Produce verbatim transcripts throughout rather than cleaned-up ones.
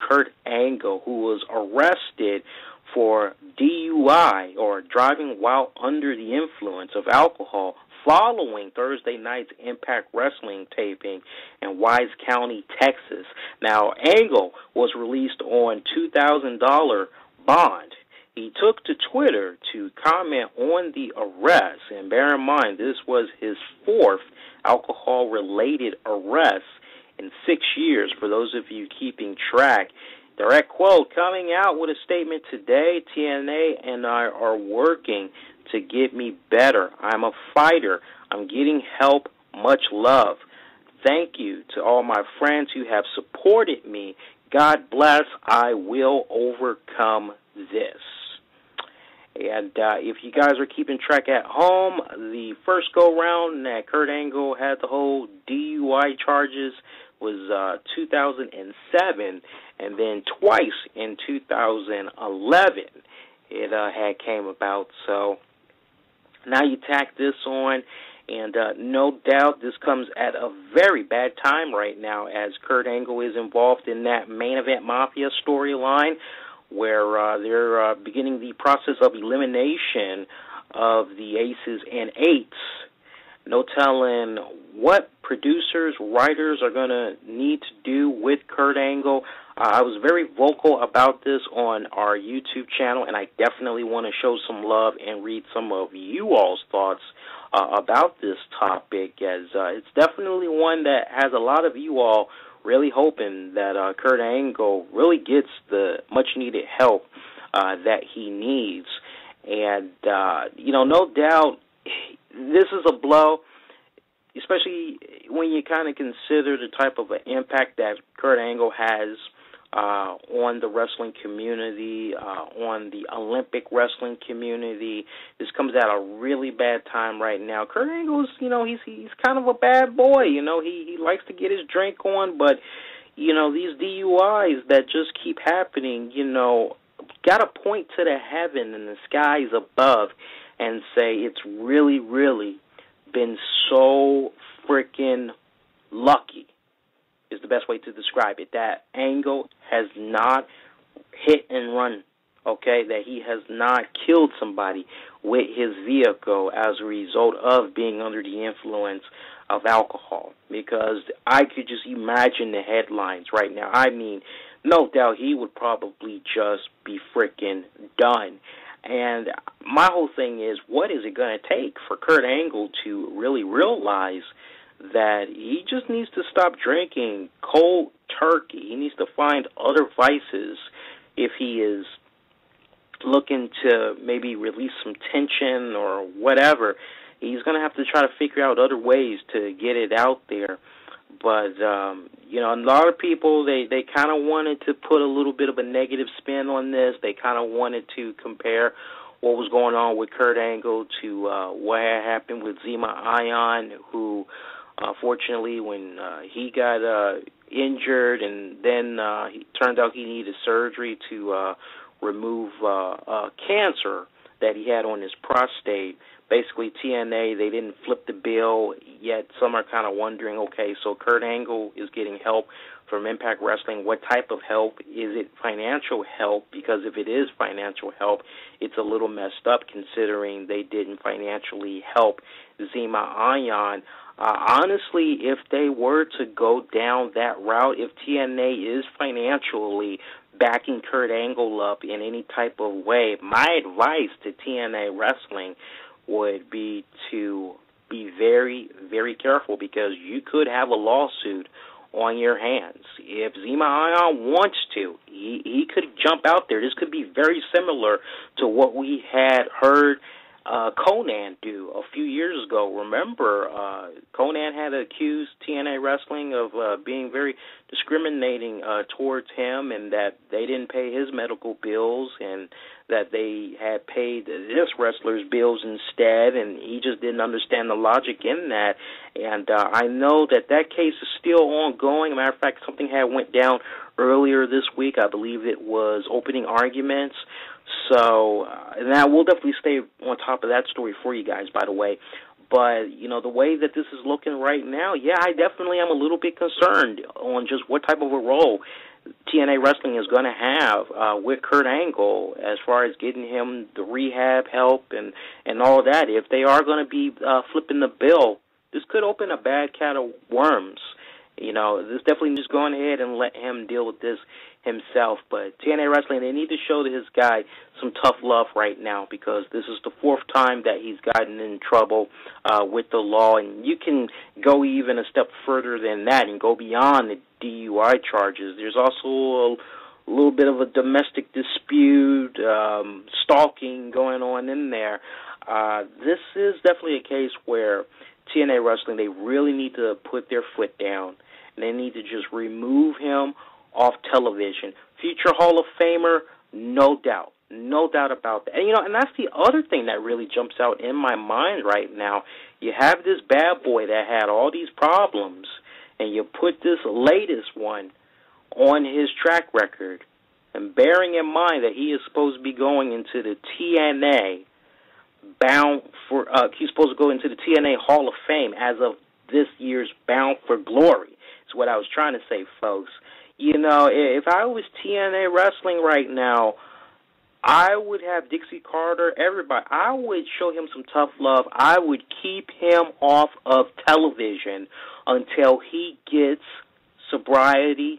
Kurt Angle, who was arrested for D U I, or driving while under the influence of alcohol, following Thursday night's Impact Wrestling taping in Wise County, Texas. Now, Angle was released on two thousand dollars bond. He took to Twitter to comment on the arrest, and bear in mind, this was his fourth alcohol-related arrest in six years, for those of you keeping track. Direct quote, coming out with a statement today, T N A and I are working to get me better. I'm a fighter. I'm getting help. Much love. Thank you to all my friends who have supported me. God bless. I will overcome this. And uh, if you guys are keeping track at home, the first go-round that Kurt Angle had the whole D U I charges was uh, two thousand seven, and then twice in two thousand eleven it uh, had came about. So now you tack this on, and uh, no doubt this comes at a very bad time right now, as Kurt Angle is involved in that Main Event Mafia storyline, where uh, they're uh, beginning the process of elimination of the Aces and Eights. No telling what producers, writers are going to need to do with Kurt Angle. Uh, I was very vocal about this on our YouTube channel, and I definitely want to show some love and read some of you all's thoughts uh, about this topic, as uh, it's definitely one that has a lot of you all really hoping that uh, Kurt Angle really gets the much-needed help uh, that he needs. And, uh, you know, no doubt this is a blow, especially when you kind of consider the type of an impact that Kurt Angle has uh, on the wrestling community, uh, on the Olympic wrestling community. This comes at a really bad time right now. Kurt Angle's, you know, he's he's kind of a bad boy. You know, he, he likes to get his drink on, but, you know, these D U Is that just keep happening, you know, got to point to the heaven and the skies above and say it's really, really been so freaking lucky, is the best way to describe it, that Angle has not hit and run, okay, that he has not killed somebody with his vehicle as a result of being under the influence of alcohol, because I could just imagine the headlines right now. I mean, no doubt he would probably just be freaking done. And my whole thing is, what is it going to take for Kurt Angle to really realize that he just needs to stop drinking cold turkey? He needs to find other vices if he is looking to maybe release some tension or whatever. He's going to have to try to figure out other ways to get it out there. But, um, you know, a lot of people, they, they kind of wanted to put a little bit of a negative spin on this. They kind of wanted to compare what was going on with Kurt Angle to uh, what had happened with Zema Ion, who, uh, fortunately, when uh, he got uh, injured and then uh, it turned out he needed surgery to uh, remove uh, uh, cancer that he had on his prostate. Basically, T N A, they didn't flip the bill, yet some are kind of wondering, okay, so Kurt Angle is getting help from Impact Wrestling. What type of help? Is it financial help? Because if it is financial help, it's a little messed up considering they didn't financially help Zema Ion. Uh, honestly, if they were to go down that route, if T N A is financially backing Kurt Angle up in any type of way, my advice to T N A Wrestling would be to be very, very careful, because you could have a lawsuit on your hands. If Zema Ion wants to, he, he could jump out there. This could be very similar to what we had heard uh, Conan do a few years ago. Remember, uh, Conan had accused T N A Wrestling of uh, being very discriminating uh, towards him, and that they didn't pay his medical bills, and that they had paid this wrestler's bills instead, and he just didn't understand the logic in that. And uh, I know that that case is still ongoing. As a matter of fact, something had went down earlier this week. I believe it was opening arguments. So, uh, and I will definitely stay on top of that story for you guys, by the way. But, you know, the way that this is looking right now, yeah, I definitely am a little bit concerned on just what type of a role T N A Wrestling is going to have uh, with Kurt Angle as far as getting him the rehab help and, and all that. If they are going to be uh, flipping the bill, this could open a bad can of worms. You know, this definitely just going ahead and let him deal with this himself. But T N A Wrestling, they need to show his guy some tough love right now, because this is the fourth time that he's gotten in trouble uh, with the law. And you can go even a step further than that and go beyond the D U I charges. There's also a little bit of a domestic dispute, um, stalking going on in there. Uh, this is definitely a case where T N A Wrestling, they really need to put their foot down, and they need to just remove him off television. Future Hall of Famer, no doubt. No doubt about that. And, you know, and that's the other thing that really jumps out in my mind right now. You have this bad boy that had all these problems, and you put this latest one on his track record, and bearing in mind that he is supposed to be going into the T N A, bound for, uh, he's supposed to go into the T N A Hall of Fame as of this year's Bound for Glory. Is what I was trying to say, folks. You know, if I was T N A Wrestling right now, I would have Dixie Carter, everybody. I would show him some tough love. I would keep him off of television until he gets sobriety,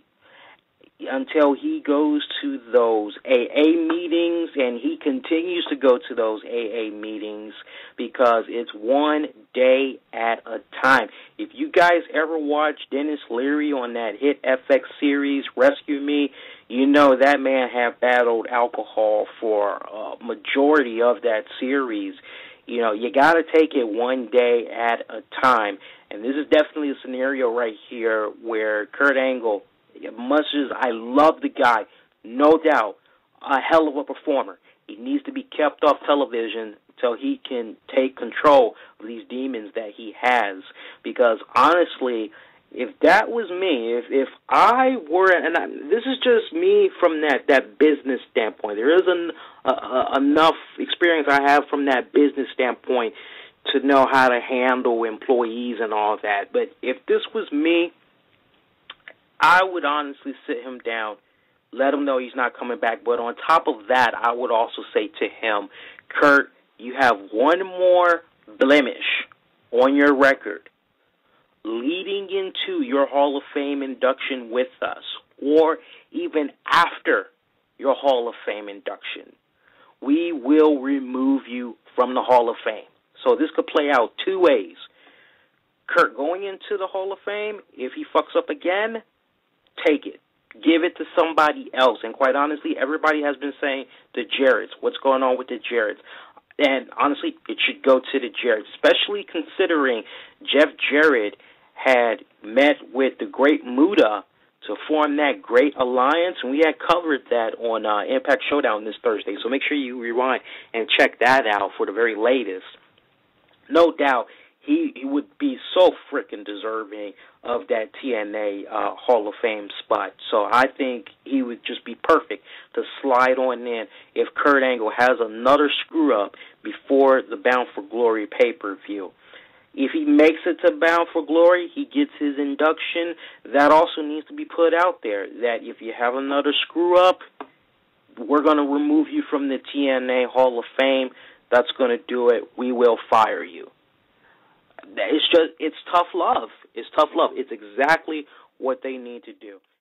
until he goes to those A A meetings, and he continues to go to those A A meetings, because it's one day at a time. If you guys ever watch Dennis Leary on that hit F X series, Rescue Me, you know that man had battled alcohol for a majority of that series. You know, you got to take it one day at a time. And this is definitely a scenario right here where Kurt Angle, as much as I love the guy, no doubt, a hell of a performer, he needs to be kept off television until he can take control of these demons that he has. Because honestly, if that was me, if if I were, and I, this is just me from that, that business standpoint, there isn't uh, uh, enough experience I have from that business standpoint to know how to handle employees and all that. But if this was me, I would honestly sit him down, let him know he's not coming back. But on top of that, I would also say to him, Kurt, you have one more blemish on your record leading into your Hall of Fame induction with us, or even after your Hall of Fame induction. We will remove you from the Hall of Fame. So this could play out two ways. Kurt going into the Hall of Fame, if he fucks up again, take it. Give it to somebody else. And quite honestly, everybody has been saying the Jarretts. What's going on with the Jarretts? And honestly, it should go to the Jarretts, especially considering Jeff Jarrett had met with the great Muta to form that great alliance, and we had covered that on uh, Impact Showdown this Thursday. So make sure you rewind and check that out for the very latest. No doubt, he, he would be so freaking deserving of that T N A uh, Hall of Fame spot. So I think he would just be perfect to slide on in if Kurt Angle has another screw-up before the Bound for Glory pay-per-view. If he makes it to Bound for Glory, he gets his induction. That also needs to be put out there, that if you have another screw-up, we're going to remove you from the T N A Hall of Fame. That's going to do it. We will fire you. It's just, it's tough love. It's tough love. It's exactly what they need to do.